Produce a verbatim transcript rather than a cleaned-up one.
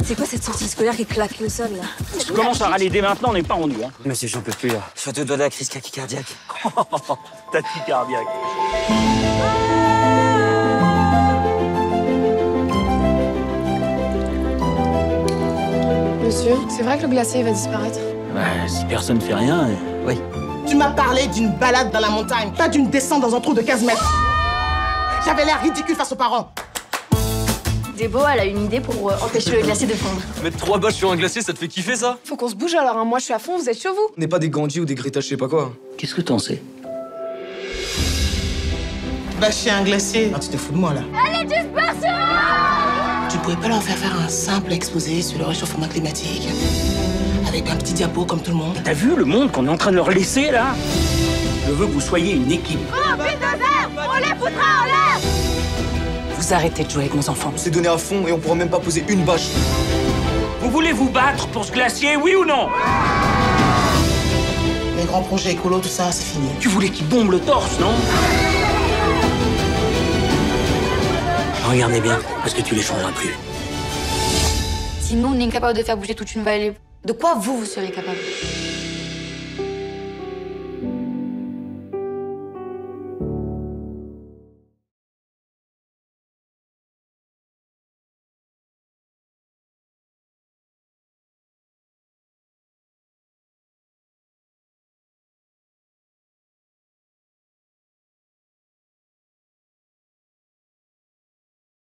C'est quoi cette sortie scolaire qui claque le sol, là? Si tu commences à râler dès maintenant, on n'est pas rendu, hein. Monsieur, j'en peux plus, là. Je suis à deux doigts de la crise tachycardiaque. Tachycardiaque. Monsieur, c'est vrai que le glacier va disparaître? Bah, si personne fait rien... Oui. Tu m'as parlé d'une balade dans la montagne, pas d'une descente dans un trou de quinze mètres. J'avais l'air ridicule face aux parents. Débo, elle a une idée pour euh, empêcher le glacier de fondre. Mettre trois bâches sur un glacier, ça te fait kiffer, ça? Faut qu'on se bouge alors, hein. Moi je suis à fond, vous êtes chaud vous? On n'est pas des Gandhi ou des Greta, je sais pas quoi. Qu'est-ce que t'en sais? Bâcher un glacier. Ah, tu te fous de moi, là. Allez, dispersion! Tu pourrais pas leur faire faire un simple exposé sur le réchauffement climatique? Avec un petit diapo comme tout le monde? T'as vu le monde qu'on est en train de leur laisser, là? Je veux que vous soyez une équipe. Oh, bulldozer! On les foutra en l'air! Vous arrêtez de jouer avec nos enfants. On s'est donné à fond et on pourra même pas poser une bâche. Vous voulez vous battre pour ce glacier, oui ou non? Les grands projets écolos, tout ça, c'est fini. Tu voulais qu'il bombe le torse, non? Regardez bien, parce que tu les changeras plus. Si nous, on est incapable de faire bouger toute une vallée, de quoi vous, vous serez capable?